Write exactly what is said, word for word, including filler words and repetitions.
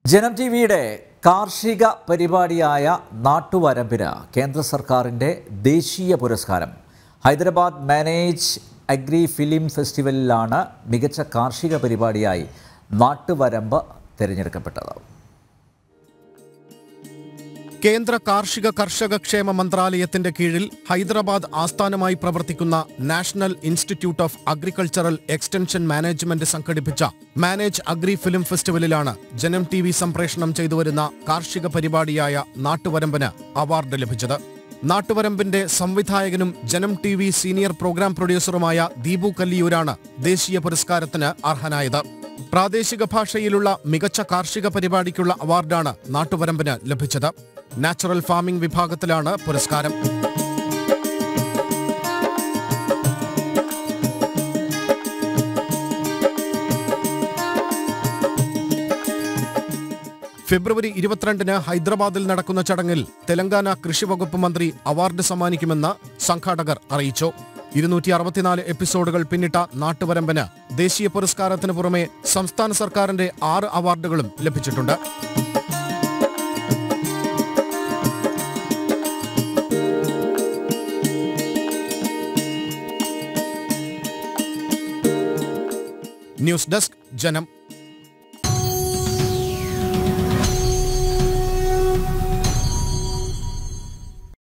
ജനം ടി വിയുടെ കാർഷിക പരിപാടിയായ നാട്ടുവരമ്പിന് കേന്ദ്ര സർക്കാരിൻ്റെ ദേശീയ പുരസ്കാരം. ഹൈദരാബാദ് മാനേജ് അഗ്രി ഫിലിം ഫെസ്റ്റിവലിലാണ് മികച്ച കാർഷിക പരിപാടിയായി നാട്ടുവരമ്പ് തിരഞ്ഞെടുക്കപ്പെട്ടത്. കേന്ദ്ര കാർഷിക കർഷക ക്ഷേമ മന്ത്രാലയത്തിന്റെ കീഴിൽ ഹൈദരാബാദ് ആസ്ഥാനമായി പ്രവർത്തിക്കുന്ന National Institute of Agricultural Extension Management സംഘടിപ്പിച്ച മാനേജ് അഗ്രി ഫിലിം ഫെസ്റ്റിവലിലാണ് ജനം ടി വി സംപ്രേഷണം ചെയ്തുവരുന്ന കാർഷിക പരിപാടിയായ നാട്ടുവരമ്പിന് അവാർഡ് ലഭിച്ചത്. നാട്ടുവരമ്പിന്റെ സംവിധായകനും Janam T V senior program പ്രൊഡ്യൂസറുമായ ദീപു കല്ലിയൂരാണ് ദേശീയ പുരസ്കാരത്തിന് അർഹനായത്. പ്രാദേശിക ഭാഷയിലുള്ള മികച്ച കാർഷിക പരിപാടിക്കുള്ള അവാർഡാണ് നാട്ടുവരമ്പിന് ലഭിച്ചത്. നാച്ചുറൽ ഫാമിംഗ് വിഭാഗത്തിലാണ് പുരസ്കാരം. ഫെബ്രുവരി ഇരുപത്തിരണ്ടിന് ഹൈദരാബാദിൽ നടക്കുന്ന ചടങ്ങിൽ തെലങ്കാന കൃഷി വകുപ്പ് മന്ത്രി അവാർഡ് സമ്മാനിക്കുമെന്ന് സംഘാടകർ അറിയിച്ചു. ഇരുന്നൂറ്റി അറുപത്തിനാല് എപ്പിസോഡുകൾ പിന്നിട്ട നാട്ടുവരമ്പിന് ദേശീയ പുരസ്കാരത്തിന് പുറമെ സംസ്ഥാന സർക്കാരിന്റെ ആറ് അവാർഡുകളും ലഭിച്ചിട്ടുണ്ട്. ന്യൂസ് ഡെസ്ക് ജനം.